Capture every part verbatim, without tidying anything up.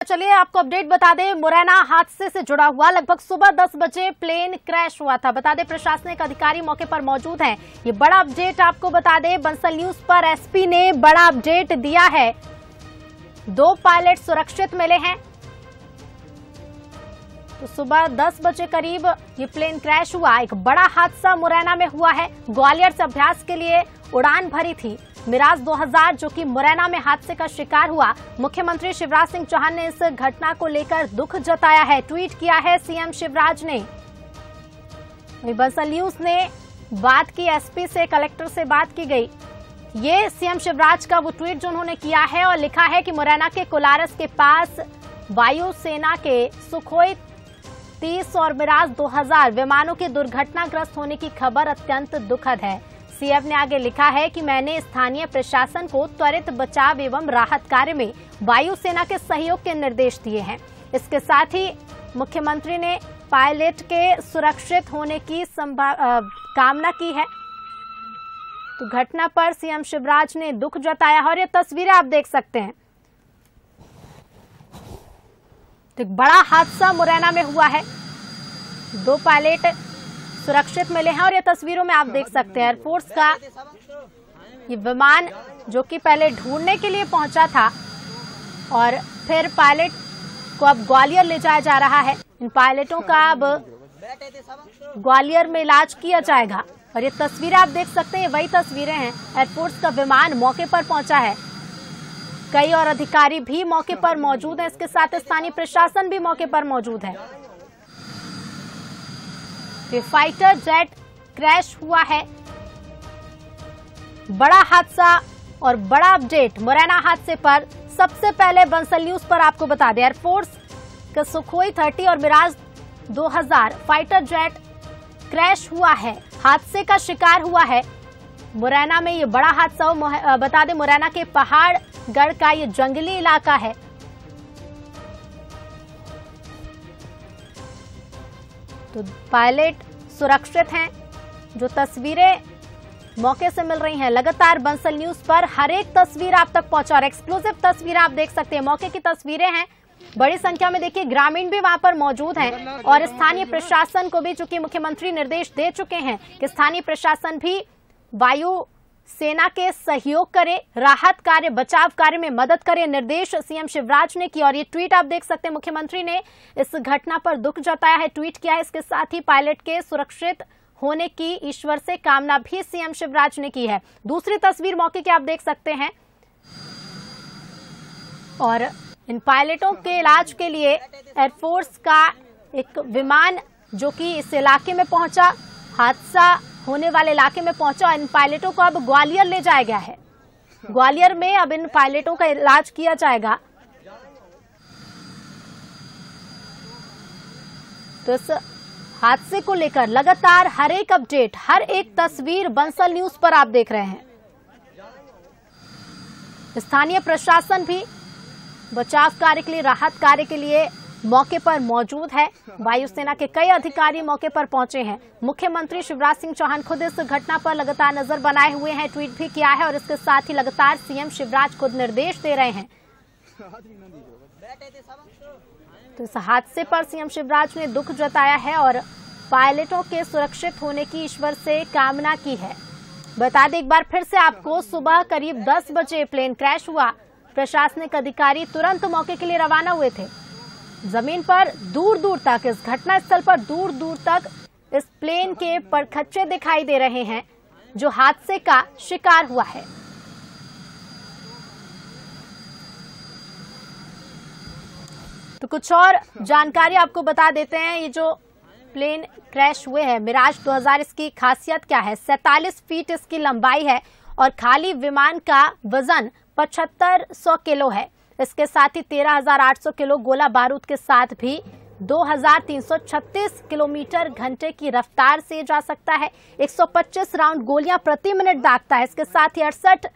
चलिए आपको अपडेट बता दें, मुरैना हादसे से जुड़ा हुआ लगभग सुबह दस बजे प्लेन क्रैश हुआ था। बता दें प्रशासनिक अधिकारी मौके पर मौजूद हैं। ये बड़ा अपडेट आपको बता दें, बंसल न्यूज पर एसपी ने बड़ा अपडेट दिया है। दो पायलट सुरक्षित मिले हैं। तो सुबह दस बजे करीब ये प्लेन क्रैश हुआ। एक बड़ा हादसा मुरैना में हुआ है। ग्वालियर से अभ्यास के लिए उड़ान भरी थी मिराज दो हज़ार, जो कि मुरैना में हादसे का शिकार हुआ। मुख्यमंत्री शिवराज सिंह चौहान ने इस घटना को लेकर दुख जताया है। ट्वीट किया है सीएम शिवराज ने। बंसल न्यूज ने बात की, एसपी से, कलेक्टर से बात की गई। ये सीएम शिवराज का वो ट्वीट जो उन्होंने किया है और लिखा है कि मुरैना के कोलारस के पास वायुसेना के सुखोई तीस और मिराज दो हज़ार विमानों के दुर्घटनाग्रस्त होने की खबर अत्यंत दुखद है। सीएम ने आगे लिखा है कि मैंने स्थानीय प्रशासन को त्वरित बचाव एवं राहत कार्य में वायुसेना के सहयोग के निर्देश दिए हैं। इसके साथ ही मुख्यमंत्री ने पायलट के सुरक्षित होने की कामना की है। तो घटना पर सीएम शिवराज ने दुख जताया और ये तस्वीरें आप देख सकते हैं। एक बड़ा हादसा मुरैना में हुआ है। दो पायलट सुरक्षित मिले हैं और ये तस्वीरों में आप देख सकते हैं एयरफोर्स का ये विमान जो कि पहले ढूंढने के लिए पहुंचा था और फिर पायलट को अब ग्वालियर ले जाया जा रहा है। इन पायलटों का अब ग्वालियर में इलाज किया जाएगा और ये तस्वीरें आप देख सकते हैं, वही तस्वीरें हैं। एयरफोर्स का विमान मौके पर पहुंचा है। कई और अधिकारी भी मौके पर मौजूद हैं। इसके साथ स्थानीय प्रशासन भी मौके पर मौजूद है। फाइटर जेट क्रैश हुआ है। बड़ा हादसा और बड़ा अपडेट मुरैना हादसे पर सबसे पहले बंसल न्यूज पर आपको बता दें, एयरफोर्स का सुखोई तीस और मिराज दो हज़ार फाइटर जेट क्रैश हुआ है, हादसे का शिकार हुआ है। मुरैना में ये बड़ा हादसा हो। बता दें मुरैना के पहाड़गढ़ का ये जंगली इलाका है। तो पायलट सुरक्षित हैं। जो तस्वीरें मौके से मिल रही हैं, लगातार बंसल न्यूज पर हर एक तस्वीर आप तक पहुंचा और एक्सक्लूसिव तस्वीरें आप देख सकते हैं। मौके की तस्वीरें हैं। बड़ी संख्या में देखिए ग्रामीण भी वहां पर मौजूद हैं और स्थानीय प्रशासन को भी, चूंकि मुख्यमंत्री निर्देश दे चुके हैं कि स्थानीय प्रशासन भी वायु सेना के सहयोग करे, राहत कार्य, बचाव कार्य में मदद करे, निर्देश सीएम शिवराज ने किया। और ये ट्वीट आप देख सकते हैं, मुख्यमंत्री ने इस घटना पर दुख जताया है, ट्वीट किया है। इसके साथ ही पायलट के सुरक्षित होने की ईश्वर से कामना भी सीएम शिवराज ने की है। दूसरी तस्वीर मौके की आप देख सकते हैं और इन पायलटों के इलाज के लिए एयरफोर्स का एक विमान जो कि इस इलाके में पहुंचा, हादसा होने वाले इलाके में पहुंचा। इन पायलटों को अब ग्वालियर ले जाया गया है। ग्वालियर में अब इन पायलटों का इलाज किया जाएगा। तो इस हादसे को लेकर लगातार हर एक अपडेट, हर एक तस्वीर बंसल न्यूज पर आप देख रहे हैं। स्थानीय प्रशासन भी बचाव कार्य के लिए, राहत कार्य के लिए मौके पर मौजूद है। वायुसेना के कई अधिकारी मौके पर पहुंचे हैं। मुख्यमंत्री शिवराज सिंह चौहान खुद इस घटना पर लगातार नजर बनाए हुए हैं, ट्वीट भी किया है और इसके साथ ही लगातार सीएम शिवराज खुद निर्देश दे रहे हैं। तो इस हादसे पर सीएम शिवराज ने दुख जताया है और पायलटों के सुरक्षित होने की ईश्वर से कामना की है। बता दें एक बार फिर से आपको, सुबह करीब दस बजे प्लेन क्रैश हुआ। प्रशासनिक अधिकारी तुरंत मौके के लिए रवाना हुए थे। जमीन पर दूर दूर तक, इस घटना स्थल पर दूर दूर तक इस प्लेन के परखच्चे दिखाई दे रहे हैं जो हादसे का शिकार हुआ है। तो कुछ और जानकारी आपको बता देते हैं। ये जो प्लेन क्रैश हुए हैं मिराज दो हज़ार, इसकी खासियत क्या है? सैंतालीस फीट इसकी लंबाई है और खाली विमान का वजन पचहत्तर सौ किलो है। इसके साथ ही तेरह हज़ार आठ सौ किलो गोला बारूद के साथ भी दो हज़ार तीन सौ छत्तीस किलोमीटर घंटे की रफ्तार से जा सकता है। एक सौ पच्चीस राउंड गोलियां प्रति मिनट दागता है। इसके साथ ही अड़सठ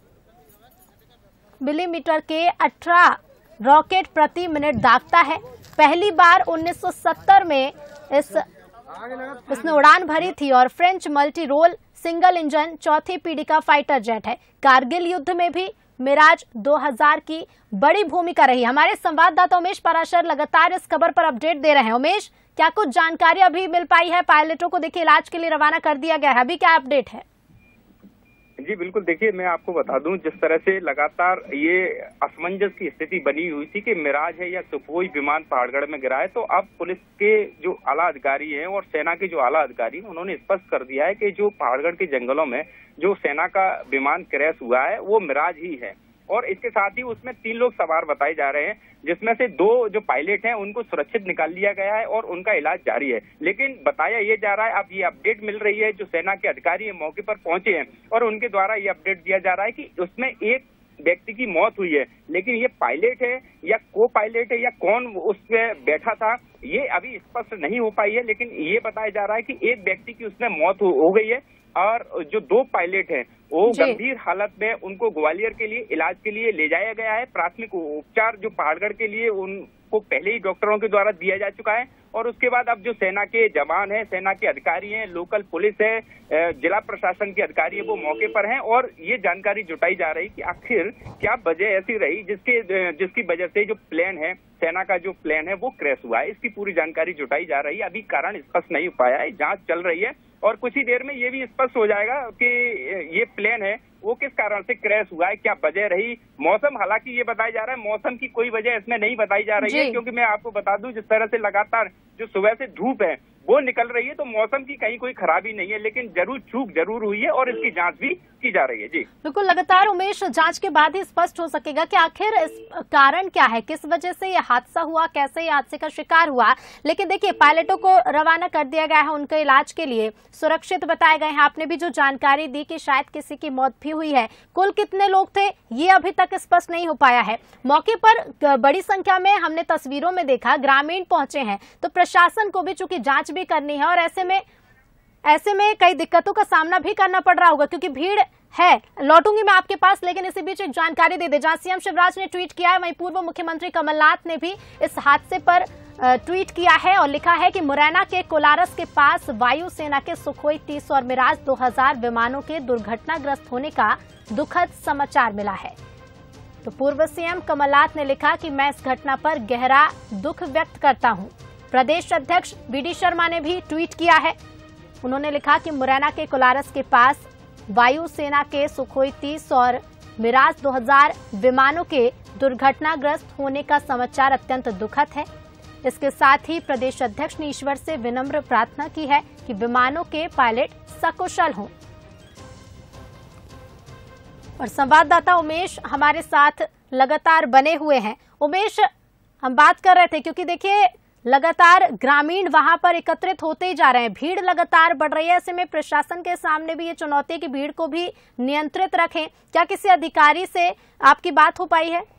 मिलीमीटर के अठारह रॉकेट प्रति मिनट दागता है। पहली बार उन्नीस सौ सत्तर में इस इसने उड़ान भरी थी और French multi role single engine चौथी पीढ़ी का फाइटर जेट है। कारगिल युद्ध में भी मिराज दो हज़ार की बड़ी भूमिका रही। हमारे संवाददाता उमेश पराशर लगातार इस खबर पर अपडेट दे रहे हैं। उमेश, क्या कुछ जानकारी अभी मिल पाई है? पायलटों को देखिए इलाज के लिए रवाना कर दिया गया है, अभी क्या अपडेट है? जी बिल्कुल, देखिए मैं आपको बता दूं, जिस तरह से लगातार ये असमंजस की स्थिति बनी हुई थी कि मिराज है या सुखोई विमान पहाड़गढ़ में गिरा है, तो अब पुलिस के जो आला अधिकारी हैं और सेना के जो आला अधिकारी हैं उन्होंने स्पष्ट कर दिया है कि जो पहाड़गढ़ के जंगलों में जो सेना का विमान क्रैश हुआ है वो मिराज ही है। और इसके साथ ही उसमें तीन लोग सवार बताए जा रहे हैं, जिसमें से दो जो पायलट हैं उनको सुरक्षित निकाल लिया गया है और उनका इलाज जारी है। लेकिन बताया ये जा रहा है, अब ये अपडेट मिल रही है, जो सेना के अधिकारी है मौके पर पहुंचे हैं और उनके द्वारा ये अपडेट दिया जा रहा है कि उसमें एक व्यक्ति की मौत हुई है, लेकिन ये पायलट है या को पायलट है या कौन उसमें बैठा था ये अभी स्पष्ट नहीं हो पाई है। लेकिन ये बताया जा रहा है कि एक व्यक्ति की उसमें मौत हो, हो गई है और जो दो पायलट हैं वो गंभीर हालत में, उनको ग्वालियर के लिए इलाज के लिए ले जाया गया है। प्राथमिक उपचार जो पहाड़गढ़ के लिए उनको पहले ही डॉक्टरों के द्वारा दिया जा चुका है और उसके बाद अब जो सेना के जवान हैं, सेना के अधिकारी हैं, लोकल पुलिस है, जिला प्रशासन के अधिकारी है, वो मौके पर हैं और ये जानकारी जुटाई जा रही कि आखिर क्या वजह ऐसी रही जिसके जिसकी वजह से जो प्लेन है, सेना का जो प्लेन है वो क्रैश हुआ है। इसकी पूरी जानकारी जुटाई जा रही है। अभी कारण स्पष्ट नहीं हो पाया है, जांच चल रही है और कुछ ही देर में ये भी स्पष्ट हो जाएगा कि ये प्लेन है वो किस कारण से क्रैश हुआ है, क्या वजह रही। मौसम, हालांकि ये बताया जा रहा है मौसम की कोई वजह इसमें नहीं बताई जा रही है, क्योंकि मैं आपको बता दूं जिस तरह से लगातार जो सुबह से धूप है वो निकल रही है, तो मौसम की कहीं कोई खराबी नहीं है, लेकिन जरूर चूक जरूर हुई है और इसकी जांच भी की जा रही है। जी बिल्कुल, लगातार उमेश, जांच के बाद ही स्पष्ट हो सकेगा कि आखिर इस कारण क्या है, किस वजह से ये हादसा हुआ, कैसे ये हादसे का शिकार हुआ। लेकिन देखिए पायलटों को रवाना कर दिया गया है उनके इलाज के लिए, सुरक्षित बताए गए हैं। आपने भी जो जानकारी दी कि शायद किसी की मौत भी हुई है, कुल कितने लोग थे ये अभी तक स्पष्ट नहीं हो पाया है। मौके पर बड़ी संख्या में हमने तस्वीरों में देखा ग्रामीण पहुंचे हैं, तो प्रशासन को भी चूंकि जांच भी करनी है और ऐसे में ऐसे में कई दिक्कतों का सामना भी करना पड़ रहा होगा क्योंकि भीड़ है। लौटूंगी मैं आपके पास, लेकिन इसी बीच एक जानकारी दे दे, जहां सीएम शिवराज ने ट्वीट किया है, वहीं पूर्व मुख्यमंत्री कमलनाथ ने भी इस हादसे पर ट्वीट किया है और लिखा है कि मुरैना के कोलारस के पास वायुसेना के सुखोई तीस और मिराज दो हज़ार विमानों के दुर्घटनाग्रस्त होने का दुखद समाचार मिला है। तो पूर्व सीएम कमलनाथ ने लिखा कि मैं इस घटना पर गहरा दुख व्यक्त करता हूं। प्रदेश अध्यक्ष बी डी शर्मा ने भी ट्वीट किया है। उन्होंने लिखा कि मुरैना के कोलारस के पास वायुसेना के सुखोई तीस और मिराज दो हज़ार विमानों के दुर्घटनाग्रस्त होने का समाचार अत्यंत दुखद है। इसके साथ ही प्रदेश अध्यक्ष ने ईश्वर से विनम्र प्रार्थना की है कि विमानों के पायलट सकुशल हों। और संवाददाता उमेश हमारे साथ लगातार बने हुए हैं। उमेश, हम बात कर रहे थे क्योंकि देखिए लगातार ग्रामीण वहां पर एकत्रित होते ही जा रहे हैं, भीड़ लगातार बढ़ रही है। ऐसे में प्रशासन के सामने भी ये चुनौती है कि भीड़ को भी नियंत्रित रखें। क्या किसी अधिकारी से आपकी बात हो पाई है?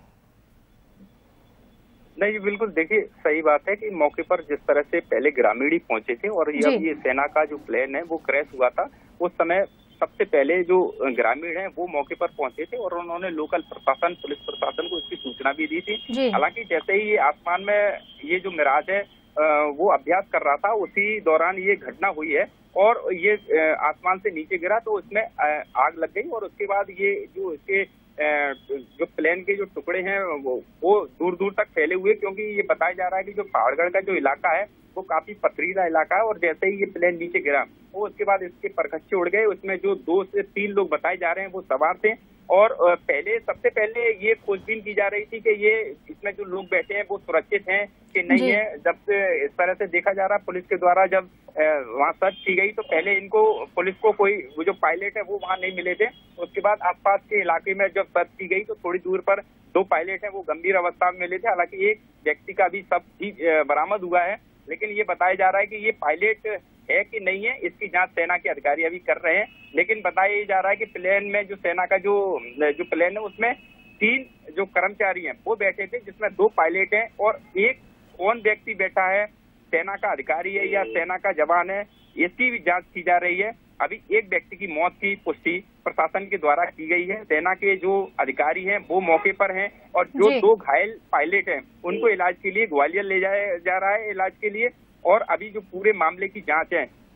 नहीं, बिल्कुल, देखिए सही बात है कि मौके पर जिस तरह से पहले ग्रामीण ही पहुंचे थे और ये ये सेना का जो प्लेन है वो क्रैश हुआ था, उस समय सबसे पहले जो ग्रामीण हैं वो मौके पर पहुंचे थे और उन्होंने लोकल प्रशासन, पुलिस प्रशासन को इसकी सूचना भी दी थी। हालांकि जैसे ही ये आसमान में ये जो मिराज है वो अभ्यास कर रहा था, उसी दौरान ये घटना हुई है और ये आसमान से नीचे गिरा तो उसमें आग लग गई और उसके बाद ये जो इसके जो प्लेन के जो टुकड़े हैं वो वो दूर दूर तक फैले हुए, क्योंकि ये बताया जा रहा है कि जो पहाड़गढ़ का जो इलाका है वो काफी पथरीला इलाका है और जैसे ही ये प्लेन नीचे गिरा वो उसके बाद इसके परखच्चे उड़ गए। उसमें जो दो से तीन लोग बताए जा रहे हैं वो सवार थे और पहले सबसे पहले ये खोजबीन की जा रही थी कि ये इसमें जो लोग बैठे हैं वो सुरक्षित हैं कि नहीं है। जब से इस तरह से देखा जा रहा पुलिस के द्वारा, जब वहाँ सर्च की गई तो पहले इनको पुलिस को कोई वो जो पायलट है वो वहाँ नहीं मिले थे। उसके बाद आसपास के इलाके में जब सर्च की गई तो थोड़ी दूर पर दो पायलट हैं वो गंभीर अवस्था में मिले थे। हालांकि एक व्यक्ति का भी सब ठीक बरामद हुआ है, लेकिन ये बताया जा रहा है कि ये पायलट है कि नहीं है इसकी जांच सेना के अधिकारी अभी कर रहे हैं। लेकिन बताया जा रहा है कि प्लेन में जो सेना का जो जो प्लेन है उसमें तीन जो कर्मचारी हैं वो बैठे थे, जिसमें दो पायलट हैं और एक कौन व्यक्ति बैठा है, सेना का अधिकारी है या सेना का जवान है, इसकी भी जांच की जा रही है। अभी एक व्यक्ति की मौत की पुष्टि प्रशासन के द्वारा की गई है। सेना के जो अधिकारी हैं वो मौके पर हैं और जो दो घायल पायलट हैं उनको इलाज के लिए ग्वालियर ले जाया जा रहा है इलाज के लिए। और अभी जो पूरे मामले की जांच है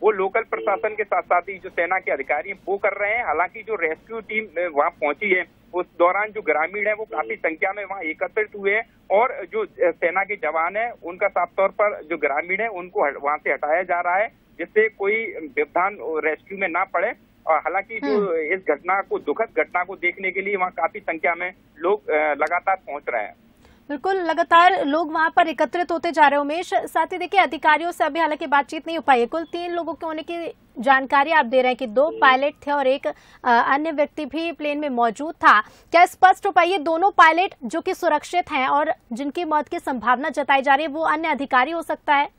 वो लोकल प्रशासन के साथ साथ ही जो सेना के अधिकारी हैं वो कर रहे हैं। हालांकि जो रेस्क्यू टीम वहां पहुंची है उस दौरान जो ग्रामीण है वो काफी संख्या में वहां एकत्रित हुए हैं और जो सेना के जवान है उनका साफ तौर पर जो ग्रामीण है उनको वहां से हटाया जा रहा है जिससे कोई व्यवधान रेस्क्यू में ना पड़े। और हालांकि जो इस घटना को दुखद घटना को देखने के लिए वहां काफी संख्या में लोग लगातार पहुंच रहे हैं। बिल्कुल, लगातार लोग वहां पर एकत्रित होते जा रहे हैं। उमेश, साथ ही देखिए अधिकारियों से अभी हालांकि बातचीत नहीं हो पाई है। कुल तीन लोगों के होने की जानकारी आप दे रहे हैं कि दो पायलट थे और एक अन्य व्यक्ति भी प्लेन में मौजूद था। क्या स्पष्ट हो पाई है दोनों पायलट जो कि सुरक्षित हैं और जिनकी मौत की संभावना जताई जा रही है वो अन्य अधिकारी हो सकता है?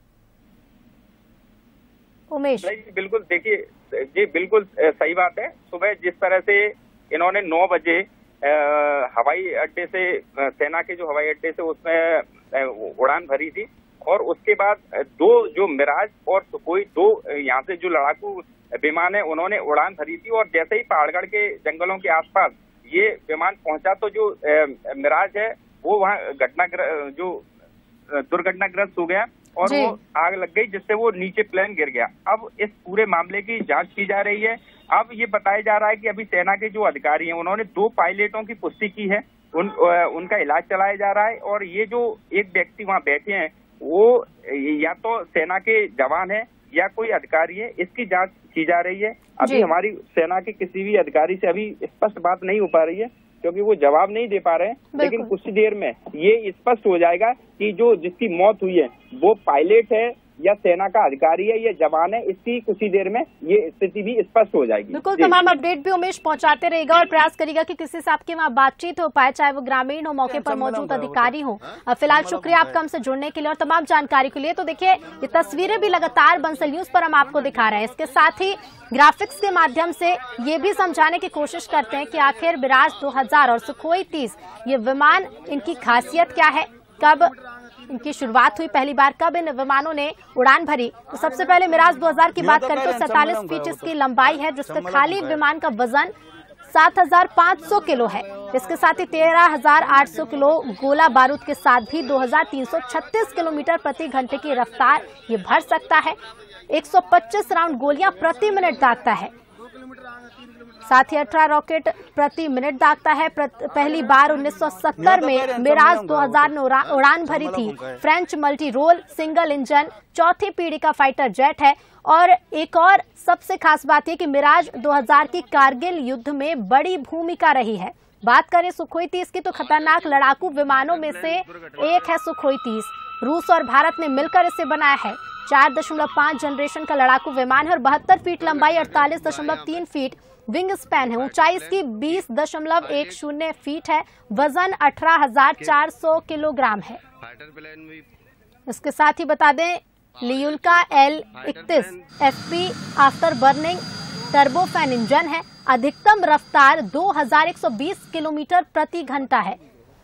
उमेश बिल्कुल, देखिए जी बिल्कुल सही बात है। सुबह जिस तरह से इन्होंने नौ बजे हवाई अड्डे से सेना के जो हवाई अड्डे से उसमें उड़ान भरी थी और उसके बाद दो जो मिराज और सुखोई दो यहाँ से जो लड़ाकू विमान है उन्होंने उड़ान भरी थी और जैसे ही पहाड़गढ़ के जंगलों के आसपास ये विमान पहुंचा तो जो मिराज है वो वहाँ घटना जो दुर्घटनाग्रस्त हो गया और वो आग लग गई जिससे वो नीचे प्लेन गिर गया। अब इस पूरे मामले की जांच की जा रही है। अब ये बताया जा रहा है कि अभी सेना के जो अधिकारी हैं उन्होंने दो पायलटों की पुष्टि की है, उन उनका इलाज चलाया जा रहा है और ये जो एक व्यक्ति वहाँ बैठे हैं वो या तो सेना के जवान है या कोई अधिकारी है, इसकी जांच की जा रही है। अभी हमारी सेना के किसी भी अधिकारी से अभी स्पष्ट बात नहीं हो पा रही है क्योंकि वो जवाब नहीं दे पा रहे हैं, लेकिन कुछ देर में ये स्पष्ट हो जाएगा कि जो जिसकी मौत हुई है वो पायलट है या सेना का अधिकारी है या जवान है। इसकी कुछ ही देर में ये स्थिति भी स्पष्ट हो जाएगी। बिल्कुल, तमाम अपडेट भी उमेश पहुंचाते रहेगा और प्रयास करेगा कि किसी से आपके वहाँ बातचीत हो पाए, चाहे वो ग्रामीण हो, मौके पर मौजूद अधिकारी हो। फिलहाल शुक्रिया आपका हमसे जुड़ने के लिए और तमाम जानकारी के लिए। तो देखिए ये तस्वीरें भी लगातार बंसल न्यूज पर हम आपको दिखा रहे हैं। इसके साथ ही ग्राफिक्स के माध्यम से ये भी समझाने की कोशिश करते हैं कि आखिर मिराज दो हजार और सुखोई तीस ये विमान, इनकी खासियत क्या है, कब इनकी शुरुआत हुई, पहली बार कब इन विमानों ने उड़ान भरी। तो सबसे पहले मिराज दो हजार की बात करें तो सैंतालीस फीट इसकी लंबाई है, जिसका खाली विमान का वजन सात हजार पाँच सौ किलो है। इसके साथ ही तेरह हजार आठ सौ किलो गोला बारूद के साथ भी दो हजार तीन सौ छत्तीस किलोमीटर प्रति घंटे की रफ्तार ये भर सकता है। एक सौ पच्चीस राउंड गोलियां प्रति मिनट दागता है। साथ ही अठारह रॉकेट प्रति मिनट दागता है। पहली बार उन्नीस सौ सत्तर में मिराज दो हजार ने उड़ान भरी थी। French multi role single engine चौथी पीढ़ी का फाइटर जेट है। और एक और सबसे खास बात यह कि मिराज दो हजार की कारगिल युद्ध में बड़ी भूमिका रही है। बात करें सुखोई तीस की तो खतरनाक लड़ाकू विमानों में से एक है सुखोई तीस। रूस और भारत ने मिलकर इसे बनाया है। चार दशमलव पांच जनरेशन का लड़ाकू विमान है और बहत्तर फीट लंबाई, अड़तालीस दशमलव तीन फीट विंग स्पैन है। ऊंचाई इसकी बीस दशमलव एक शून्य फीट है। वजन अठारह हजार चार सौ किलोग्राम है। इसके साथ ही बता दें लियुल्का एल इकतीस FP afterburning turbofan engine है। अधिकतम रफ्तार दो हजार एक सौ बीस किलोमीटर प्रति घंटा है।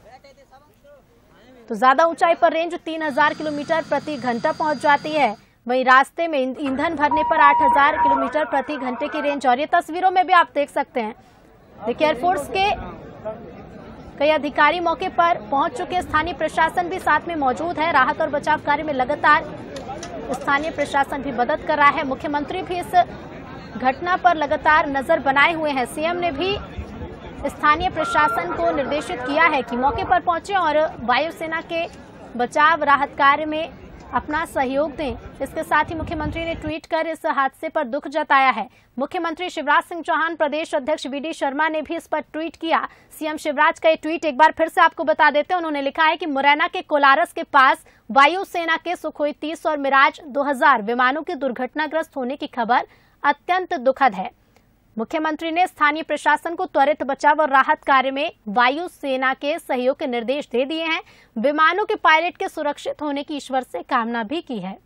तो ज्यादा ऊंचाई पर रेंज तीन हजार किलोमीटर प्रति घंटा पहुंच जाती है। वहीं रास्ते में ईंधन भरने पर आठ हजार किलोमीटर प्रति घंटे की रेंज। और ये तस्वीरों में भी आप देख सकते हैं। देखिए एयरफोर्स के कई अधिकारी मौके पर पहुंच चुके। स्थानीय प्रशासन भी साथ में मौजूद है। राहत और बचाव कार्य में लगातार स्थानीय प्रशासन भी मदद कर रहा है। मुख्यमंत्री भी इस घटना पर लगातार नजर बनाए हुए हैं। सीएम ने भी स्थानीय प्रशासन को निर्देशित किया है कि मौके पर पहुंचे और वायुसेना के बचाव राहत कार्य में अपना सहयोग दें। इसके साथ ही मुख्यमंत्री ने ट्वीट कर इस हादसे पर दुख जताया है। मुख्यमंत्री शिवराज सिंह चौहान, प्रदेश अध्यक्ष वीडी शर्मा ने भी इस पर ट्वीट किया। सीएम शिवराज का ये ट्वीट एक बार फिर से आपको बता देते हैं। उन्होंने लिखा है कि मुरैना के कोलारस के पास वायुसेना के सुखोई तीस और मिराज दो हजार विमानों के दुर्घटनाग्रस्त होने की खबर अत्यंत दुखद है। मुख्यमंत्री ने स्थानीय प्रशासन को त्वरित बचाव और राहत कार्य में वायुसेना के सहयोग के निर्देश दे दिए हैं। विमानों के पायलट के सुरक्षित होने की ईश्वर से कामना भी की है।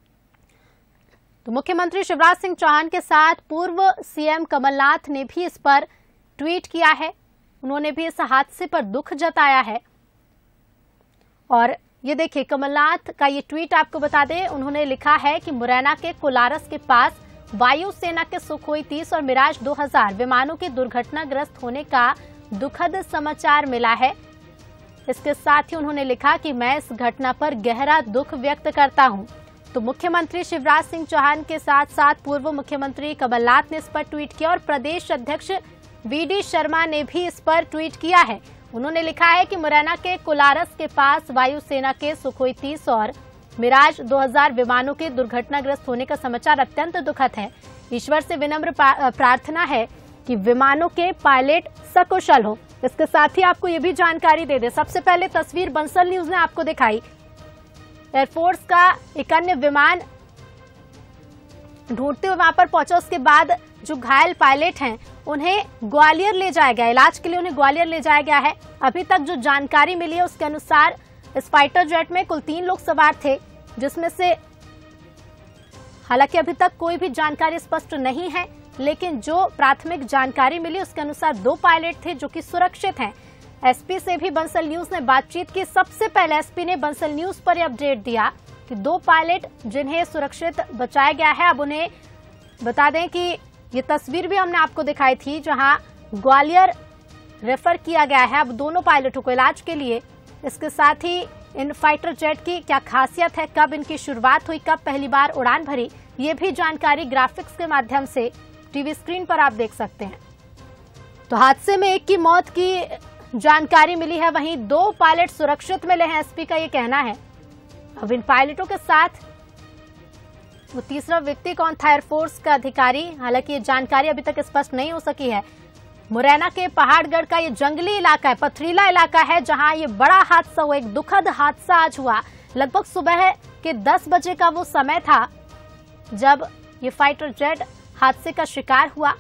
तो मुख्यमंत्री शिवराज सिंह चौहान के साथ पूर्व सीएम कमलनाथ ने भी इस पर ट्वीट किया है। उन्होंने भी इस हादसे पर दुख जताया है। और ये देखिए कमलनाथ का ये ट्वीट आपको बता दें। उन्होंने लिखा है कि मुरैना के कोलारस के पास वायुसेना के सुखोई तीस और मिराज दो हजार विमानों के दुर्घटनाग्रस्त होने का दुखद समाचार मिला है। इसके साथ ही उन्होंने लिखा कि मैं इस घटना पर गहरा दुख व्यक्त करता हूं। तो मुख्यमंत्री शिवराज सिंह चौहान के साथ साथ पूर्व मुख्यमंत्री कमलनाथ ने इस पर ट्वीट किया और प्रदेश अध्यक्ष वी डी शर्मा ने भी इस पर ट्वीट किया है। उन्होंने लिखा है कि मुरैना के कुलारस के पास वायुसेना के सुखोई तीस और मिराज दो हज़ार विमानों के दुर्घटनाग्रस्त होने का समाचार अत्यंत दुखद है। ईश्वर से विनम्र प्रार्थना है कि विमानों के पायलट सकुशल हो। इसके साथ ही आपको ये भी जानकारी दे दे, सबसे पहले तस्वीर बंसल न्यूज ने आपको दिखाई। एयरफोर्स का एक अन्य विमान ढूंढते हुए वहां पर पहुंचा। उसके बाद जो घायल पायलट हैं उन्हें ग्वालियर ले जाया गया, इलाज के लिए उन्हें ग्वालियर ले जाया गया है। अभी तक जो जानकारी मिली है उसके अनुसार इस फाइटर जेट में कुल तीन लोग सवार थे, जिसमें से हालांकि अभी तक कोई भी जानकारी स्पष्ट नहीं है, लेकिन जो प्राथमिक जानकारी मिली उसके अनुसार दो पायलट थे जो कि सुरक्षित हैं। एसपी से भी बंसल न्यूज ने बातचीत की। सबसे पहले एसपी ने बंसल न्यूज पर यह अपडेट दिया कि दो पायलट जिन्हें सुरक्षित बचाया गया है। अब उन्हें बता दें कि ये तस्वीर भी हमने आपको दिखाई थी जहां ग्वालियर रेफर किया गया है अब दोनों पायलटों को इलाज के लिए। इसके साथ ही इन फाइटर जेट की क्या खासियत है, कब इनकी शुरुआत हुई, कब पहली बार उड़ान भरी, ये भी जानकारी ग्राफिक्स के माध्यम से टीवी स्क्रीन पर आप देख सकते हैं। तो हादसे में एक की मौत की जानकारी मिली है, वहीं दो पायलट सुरक्षित मिले हैं, एसपी का ये कहना है। अब इन पायलटों के साथ वो तीसरा व्यक्ति कौन था, एयरफोर्स का अधिकारी, हालांकि ये जानकारी अभी तक स्पष्ट नहीं हो सकी है। मुरैना के पहाड़गढ़ का ये जंगली इलाका है, पथरीला इलाका है, जहां ये बड़ा हादसा हुआ, एक दुखद हादसा आज हुआ। लगभग सुबह के दस बजे का वो समय था जब ये फाइटर जेट हादसे का शिकार हुआ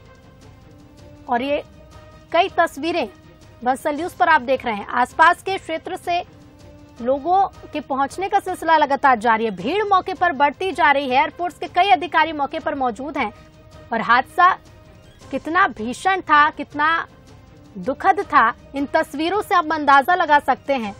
और ये कई तस्वीरें बंसल न्यूज पर आप देख रहे हैं। आसपास के क्षेत्र से लोगों के पहुंचने का सिलसिला लगातार जारी है, भीड़ मौके पर बढ़ती जा रही है। एयरफोर्स के कई अधिकारी मौके पर मौजूद हैं और हादसा कितना भीषण था, कितना दुखद था, इन तस्वीरों से आप अंदाजा लगा सकते हैं।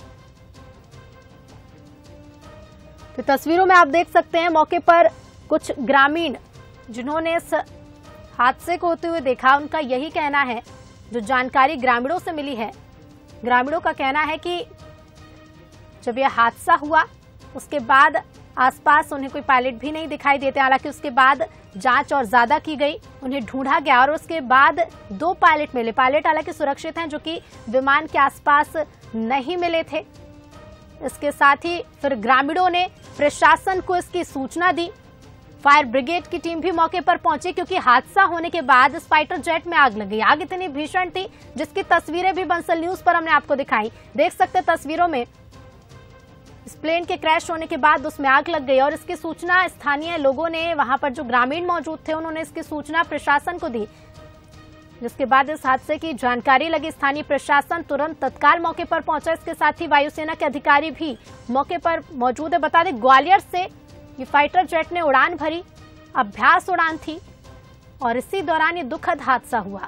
तो तस्वीरों में आप देख सकते हैं मौके पर कुछ ग्रामीण जिन्होंने इस हादसे को होते हुए देखा, उनका यही कहना है, जो जानकारी ग्रामीणों से मिली है, ग्रामीणों का कहना है कि जब यह हादसा हुआ उसके बाद आसपास उन्हें कोई पायलट भी नहीं दिखाई देते। हालांकि उसके बाद जांच और ज्यादा की गई, उन्हें ढूंढा गया और उसके बाद दो पायलट मिले। पायलट हालांकि सुरक्षित हैं, जो कि विमान के आसपास नहीं मिले थे। इसके साथ ही फिर ग्रामीणों ने प्रशासन को इसकी सूचना दी। फायर ब्रिगेड की टीम भी मौके पर पहुंची क्योंकि हादसा होने के बाद इस फाइटर जेट में आग लगी। आग इतनी भीषण थी जिसकी तस्वीरें भी बंसल न्यूज पर हमने आपको दिखाई। देख सकते तस्वीरों में इस प्लेन के क्रैश होने के बाद उसमें आग लग गई और इसकी सूचना स्थानीय लोगों ने, वहां पर जो ग्रामीण मौजूद थे, उन्होंने इसकी सूचना प्रशासन को दी, जिसके बाद इस हादसे की जानकारी लगी। स्थानीय प्रशासन तुरंत तत्काल मौके पर पहुंचा। इसके साथ ही वायुसेना के अधिकारी भी मौके पर मौजूद है। बता दें ग्वालियर से ये फाइटर जेट ने उड़ान भरी, अभ्यास उड़ान थी और इसी दौरान ये दुखद हादसा हुआ।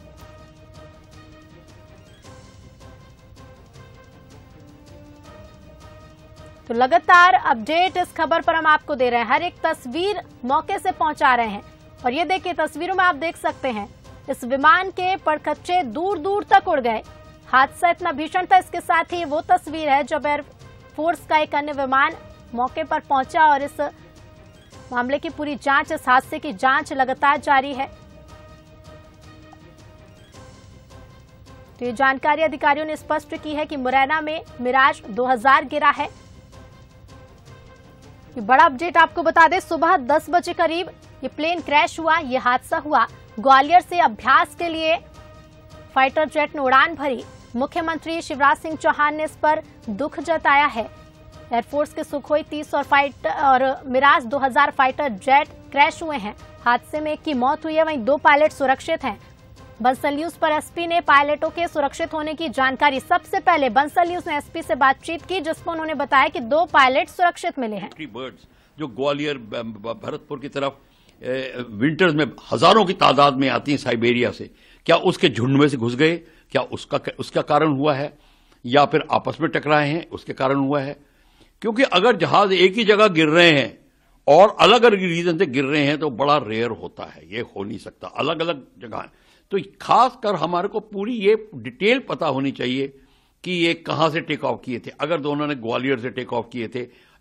तो लगातार अपडेट इस खबर पर हम आपको दे रहे हैं, हर एक तस्वीर मौके से पहुंचा रहे हैं। और ये देखिए तस्वीरों में आप देख सकते हैं इस विमान के परखच्चे दूर दूर तक उड़ गए। हादसा इतना भीषण था। इसके साथ ही वो तस्वीर है जब एयरफोर्स का एक अन्य विमान मौके पर पहुंचा और इस मामले की पूरी जांच, इस हादसे की जांच लगातार जारी है। तो ये जानकारी अधिकारियों ने स्पष्ट की है कि मुरैना में मिराज दो हज़ार गिरा है। ये बड़ा अपडेट आपको बता दें, सुबह दस बजे करीब ये प्लेन क्रैश हुआ, ये हादसा हुआ। ग्वालियर से अभ्यास के लिए फाइटर जेट ने उड़ान भरी। मुख्यमंत्री शिवराज सिंह चौहान ने इस पर दुख जताया है। एयरफोर्स के सुखोई तीस और फाइटर और मिराज दो हज़ार फाइटर जेट क्रैश हुए हैं। हादसे में एक की मौत हुई है, वहीं दो पायलट सुरक्षित हैं। बंसल न्यूज पर एसपी ने पायलटों के सुरक्षित होने की जानकारी, सबसे पहले बंसल न्यूज ने एसपी से बातचीत की, जिसमें उन्होंने बताया कि दो पायलट सुरक्षित मिले हैं। बर्ड्स जो ग्वालियर भरतपुर की तरफ विंटर्स में हजारों की तादाद में आती हैं साइबेरिया से, क्या उसके झुंड में से घुस गए, क्या उसका उसका कारण हुआ है, या फिर आपस में टकराए हैं उसके कारण हुआ है? क्योंकि अगर जहाज एक ही जगह गिर रहे हैं और अलग अलग रीजन से गिर रहे हैं तो बड़ा रेयर होता है, ये हो नहीं सकता अलग अलग जगह। तो खास कर हमारे को पूरी ये डिटेल पता होनी चाहिए कि ये कहां से टेक ऑफ किए थे। अगर दोनों ने ग्वालियर से टेक ऑफ किए थे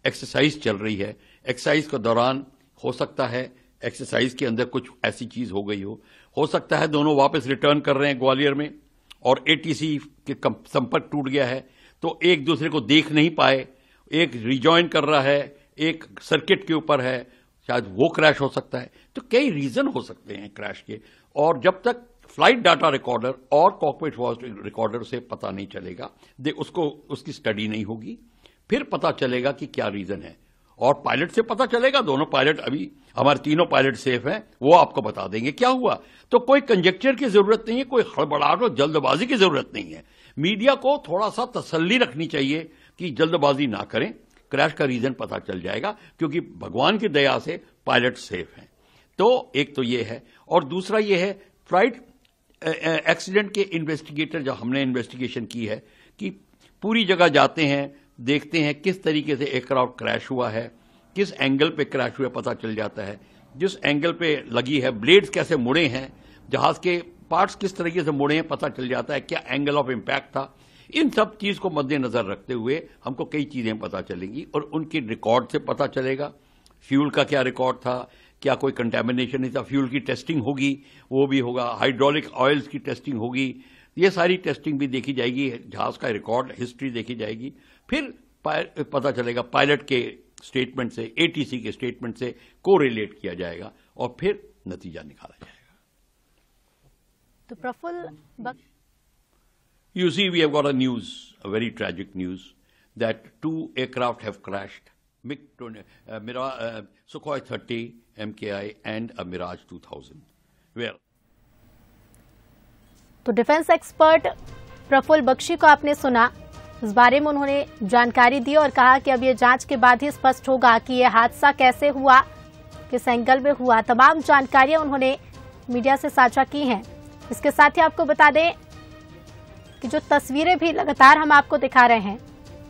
एक्सरसाइज चल रही है, एक्सरसाइज के दौरान हो सकता है एक्सरसाइज के अंदर कुछ ऐसी चीज हो गई हो हो सकता है दोनों वापस रिटर्न कर रहे हैं ग्वालियर में और एटीसी के संपर्क टूट गया है तो एक दूसरे को देख नहीं पाए, एक रिजॉइन कर रहा है, एक सर्किट के ऊपर है, शायद वो क्रैश हो सकता है। तो कई रीजन हो सकते हैं क्रैश के, और जब तक फ्लाइट डाटा रिकॉर्डर और कॉकपिट वॉइस रिकॉर्डर से पता नहीं चलेगा, दे उसको उसकी स्टडी नहीं होगी, फिर पता चलेगा कि क्या रीजन है। और पायलट से पता चलेगा, दोनों पायलट अभी हमारे तीनों पायलट सेफ हैं, वो आपको बता देंगे क्या हुआ। तो कोई कंजेक्चर की जरूरत नहीं है, कोई हड़बड़ाहट और जल्दबाजी की जरूरत नहीं है। मीडिया को थोड़ा सा तसल्ली रखनी चाहिए कि जल्दबाजी ना करें, क्रैश का रीजन पता चल जाएगा, क्योंकि भगवान की दया से पायलट सेफ हैं। तो एक तो ये है, और दूसरा ये है फ्लाइट एक्सीडेंट के इन्वेस्टिगेटर, जो हमने इन्वेस्टिगेशन की है कि पूरी जगह जाते हैं, देखते हैं किस तरीके से एयरक्राफ्ट क्रैश हुआ है, किस एंगल पे क्रैश हुआ पता चल जाता है, जिस एंगल पे लगी है, ब्लेड्स कैसे मुड़े हैं, जहाज के पार्ट्स किस तरीके से मुड़े हैं पता चल जाता है, क्या एंगल ऑफ इम्पैक्ट था। इन सब चीज को मद्देनजर रखते हुए हमको कई चीजें पता चलेंगी और उनके रिकॉर्ड से पता चलेगा फ्यूल का क्या रिकॉर्ड था, क्या कोई कंटेमिनेशन नहीं था, फ्यूल की टेस्टिंग होगी, वो भी होगा, हाइड्रोलिक ऑयल्स की टेस्टिंग होगी, ये सारी टेस्टिंग भी देखी जाएगी, जहाज का रिकॉर्ड हिस्ट्री देखी जाएगी, फिर पता चलेगा पायलट के स्टेटमेंट से, एटीसी के स्टेटमेंट से कोरिलेट किया जाएगा और फिर नतीजा निकाला जाएगा। तो Praful, You see, we have got a news, a very tragic news, that two aircraft have crashed, MiG uh, Mira, uh, Sukhoi thirty M K I and a Mirage two thousand. Well, तो defence expert Praful Bakshi को आपने सुना, इस बारे में उन्होंने जानकारी दी और कहा कि अब ये जांच के बाद ही स्पष्ट होगा कि ये हादसा कैसे हुआ, किस एंगल में हुआ। तमाम जानकारियां उन्होंने मीडिया से साझा की हैं। इसके साथ ही आपको बता दें कि जो तस्वीरें भी लगातार हम आपको दिखा रहे हैं,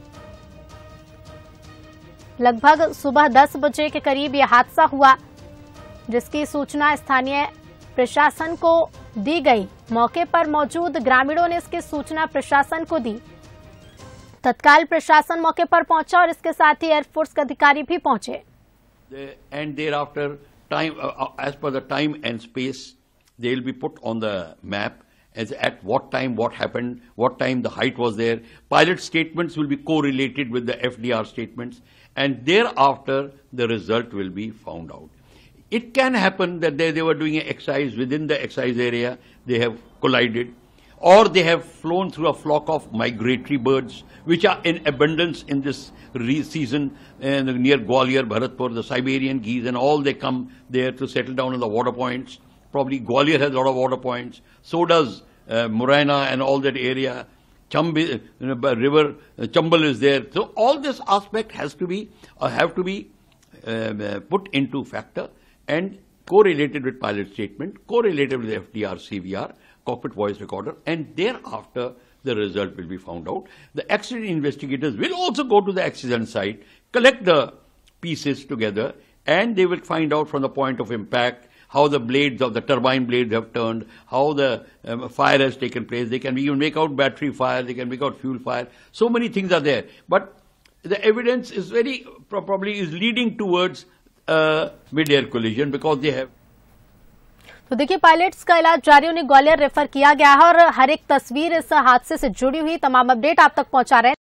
लगभग सुबह दस बजे के करीब यह हादसा हुआ, जिसकी सूचना स्थानीय प्रशासन को दी गई। मौके पर मौजूद ग्रामीणों ने इसकी सूचना प्रशासन को दी। तत्काल प्रशासन मौके पर पहुंचा और इसके साथ ही एयरफोर्स के अधिकारी भी पहुंचे। And thereafter time, as per the time and space, they will be put on the map as at what time what happened, what time the height was there. Pilot statements will be correlated with the F D R statements, and thereafter the result will be found out. It can happen that they, they were doing an exercise within the exercise area, they have collided, or they have flown through a flock of migratory birds which are in abundance in this season uh, near Gwalior, Bharatpur, the Siberian geese and all, they come there to settle down in the water points. Probably Gwalior has a lot of water points. So does uh, Morena and all that area. Chambi, uh, river uh, Chambal is there. So all this aspect has to be uh, have to be uh, put into factor and correlated with pilot statement, correlated with the F D R, C V R, cockpit voice recorder, and thereafter the result will be found out. The accident investigators will also go to the accident site, collect the pieces together, and they will find out from the point of impact how the blades of the turbine blades have turned, how the um, fire has taken place. They can even make out battery fire, they can make out fuel fire. So many things are there. But the evidence is very, probably is leading towards uh, mid-air collision because they have. तो देखिए, pilots का इलाज जारी, उन्हें Gwalior refer किया गया है और हर एक तस्वीर इस हादसे से जुड़ी हुई तमाम अपडेट आप तक पहुंचा रहे हैं।